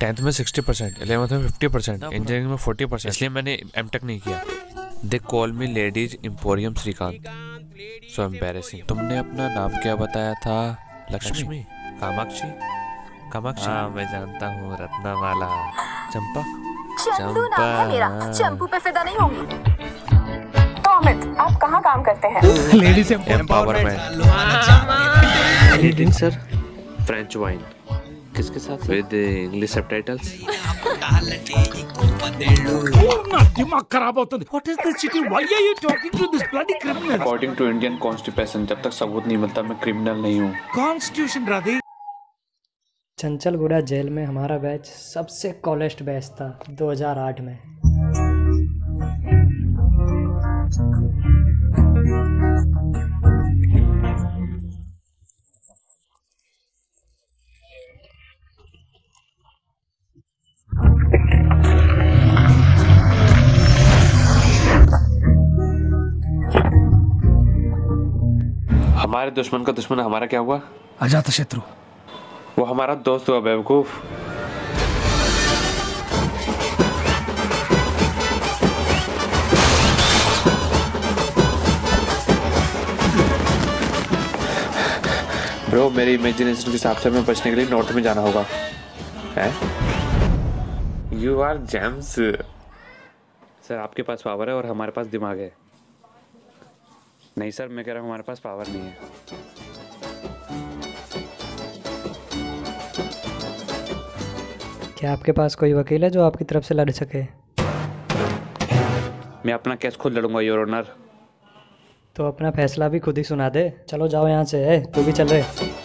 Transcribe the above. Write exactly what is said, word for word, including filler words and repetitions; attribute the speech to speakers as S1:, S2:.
S1: Tenth में sixty percent, eleventh में fifty percent, engineering में फोर्टी परसेंट, इसलिए मैंने एम टेक नहीं किया। They call me ladies emporium Srikanth, so embarrassing. तुमने अपना नाम क्या बताया था? लक्ष्मी, कामाक्षी, कामाक्षी। हाँ मैं जानता हूँ, रत्नामाला, चंपा, चंपा।
S2: चंपू पे फिदा नहीं होंगी। तो अमित, आप कहाँ काम करते हैं?
S1: Ladies empowerment. Reading sir, French wine. किसके साथ? With English subtitles.
S3: दिमाग खराब होता है। What is this city? Why are you talking to this bloody criminal?
S1: According to Indian Constitution, जब तक सबूत नहीं मिलता मैं क्रिमिनल नहीं हूँ।
S3: Constitution राधे।
S4: चंचलगुड़ा जेल में हमारा बैच सबसे कॉलेस्ट बैच था दो हज़ार आठ में।
S1: हमारे दुश्मन का दुश्मन हमारा क्या हुआ?
S3: अजात शत्रु।
S1: वो हमारा दोस्त हुआ बेवकूफ। ब्रो मेरी इमेजिनेशन के हिसाब से हमें बचने के लिए नॉर्थ में जाना होगा। हैं? You are James. सर आपके पास पावर है और हमारे पास दिमाग है। नहीं सर मैं कह रहा हूँ हमारे पास पावर नहीं है।
S4: क्या आपके पास कोई वकील है जो आपकी तरफ से लड़ सके?
S1: मैं अपना केस खुद लड़ूंगा योर ऑनर।
S4: तो अपना फैसला भी खुद ही सुना दे। चलो जाओ यहाँ से। है तू भी चल रहे।